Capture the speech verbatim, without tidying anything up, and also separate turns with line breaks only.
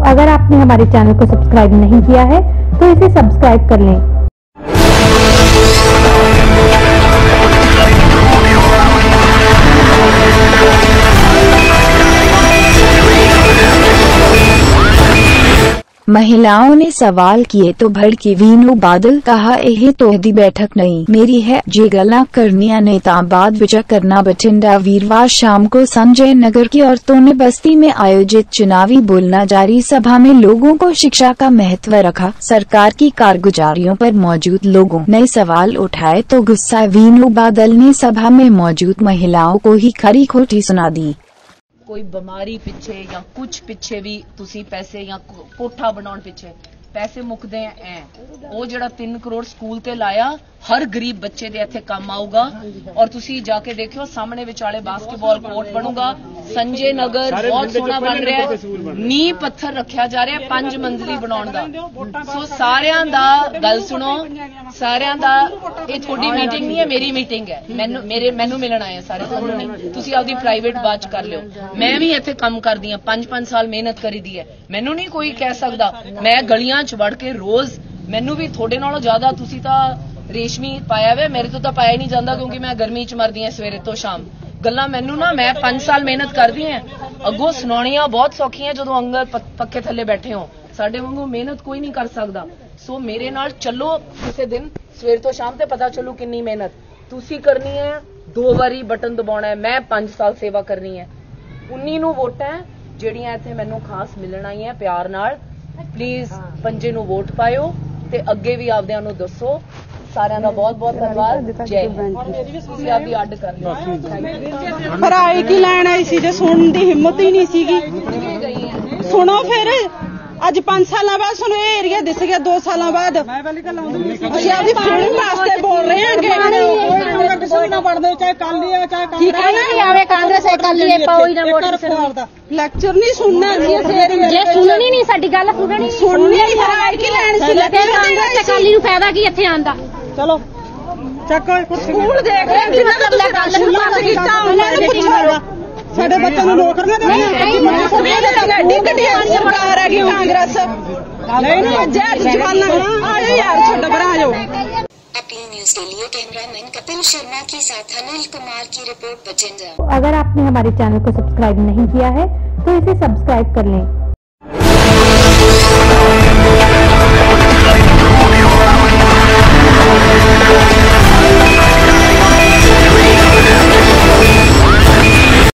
अगर आपने हमारे चैनल को सब्सक्राइब नहीं किया है तो इसे सब्सक्राइब कर लें।
महिलाओं ने सवाल किए तो भड़की वीनू बादल, कहा यह तो दी बैठक नहीं मेरी है, जे गल्लां करनियां ने तां बाद विच करना। बठिंडा, वीरवार शाम को संजय नगर की औरतों ने बस्ती में आयोजित चुनावी बोलना जारी सभा में लोगों को शिक्षा का महत्व रखा। सरकार की कारगुजारियों पर मौजूद लोगों ने सवाल उठाए तो गुस्सा वीनू बादल ने सभा में मौजूद महिलाओं को ही खरी खोटी सुना दी।
कोई बीमारी पिछे या कुछ पिछे भी तुसी पैसे या कोठा बनाने पिछे पैसे मुकदे हैं। वो जड़ा तीन करोड़ स्कूल ते लाया हर गरीब बच्चे दे इत्थे काम आऊगा। और तुसी जाके देखियो सामने विचाले बास्केटबॉल कोर्ट बनूगा। संजय नगर बहुत सोहना बन रहा है, नींह पत्थर रखा जा रहा है पांच मंजिली बनाने दा। सो सारियां दा गल सुनो, सारियां दा ये थोड़ी मीटिंग नहीं है, मेरी मीटिंग है। मैनू मेरे मैनू मिलन आए सारे, तुहानू नहीं। तुसी आपदी प्राइवेट बात कर लियो। मैं भी इत्थे काम करदी हां, पांच पांच साल मेहनत करी दी है। मैनू नहीं कोई कह सकदा। मैं गलियां च वड़ के रोज, मैनू भी थोड़े नालों ज्यादा तुसी तां रेशमी पाया वे, मेरे तो पाया ही नहीं जाता क्योंकि मैं गर्मी च मरदी हां सवेरे तो शाम। गल्लां मैनू ना, मैं पांच साल मेहनत करदी हां, अगों सुनाणियां बहुत सौखियां जदों अंदर पक्के थल्ले बैठे हो। साडे वांगू मेहनत कोई नहीं कर सकदा। सो मेरे नाल चलो किसी दिन सवेर तो शाम ते पता चलू किन्नी मेहनत तुसी करनी है। दो बारी बटन दबाउणा है। मैं पांच साल सेवा करनी है। उन्नी नू वोटां जिहड़ियां इत्थे मैनू खास मिलण आईयां प्यार नाल। प्लीज पंजे नू वोट पायो ते अगे भी आपदिआं नू दसो। सारिਆਂ ਦਾ बहुत बहुत धन्यवाद। जय ਤੁਸੀਂ ਆਪਦੀ ਅੱਡ ਕਰ ਲਿਓ।
ਪਰ ਆਈ ਕੀ ਲੈਣ ਆਈ ਸੀ ਜੇ ਸੁਣਨ ਦੀ ਹਿੰਮਤ ਹੀ ਨਹੀਂ ਸੀਗੀ। ਸੁਣੋ ਫਿਰ ਅੱਜ पांच ਸਾਲਾਂ ਬਾਅਦ ਸਾਨੂੰ ਇਹ ਏਰੀਆ ਦਿਸ ਗਿਆ। ਦੋ ਸਾਲਾਂ ਬਾਅਦ ਅਸੀਂ ਆਪਦੀ ਫਿਲਮ ਵਾਸਤੇ ਬੋਲ ਰਹੇ ਹਾਂ ਕਿ ਕੋਈ ਨਾ ਪੜਦੇ ਚਾਹੇ ਕਾਲੀ ਆ ਚਾਹੇ ਠੀਕ ਹੈ ਨਾ ਆਵੇ ਕਾਂਗਰਸ ਹੈ ਕਾਲੀ ਹੈ ਪਾਓ ਹੀ ਨਾ ਵੋਟ ਦਾ ਲੈਕਚਰ ਨਹੀਂ ਸੁਣਨਾ ਜੀ।
ਜੇ ਸੁਣਨੀ ਨਹੀਂ ਸਾਡੀ ਗੱਲ ਸੁਣਨੀ
ਸੁਣਨੀ ਨਹੀਂ ਫਿਰ ਆਈ ਕੀ ਲੈਣ ਸੀ
ਕਾਂਗਰਸ ਤੇ ਕਾਲੀ ਨੂੰ ਫਾਇਦਾ ਕੀ ਇੱਥੇ ਆਉਣ ਦਾ।
ਚਲੋ ਚੱਕ ਸਕੂਲ ਦੇਖ ਰਹੇ ਕਿੰਨਾ ਤੁਸੀਂ ਗੱਲ ਕੀਤਾ ਉਹਨਾਂ ਨੂੰ ਪੁੱਛੋ। ਸਾਡੇ ਬੱਚਿਆਂ ਨੂੰ ਨੌਕਰੀਆਂ ਦੇਣੀਆਂ ਸਰਕਾਰ ਹੈਗੀ ਕਾਂਗਰਸ ਨਹੀਂ ਨਾ ਜੈਜ ਜਵਾਨਾ ਆਜੋ ਯਾਰ ਛੱਡ ਪਰ ਆਜੋ।
अपनी न्यूज के लिए कैमरामैन कपिल शर्मा के साथ अनिल कुमार की रिपोर्ट बठिंडा।
अगर आपने हमारे चैनल को सब्सक्राइब नहीं किया है तो इसे सब्सक्राइब कर लें।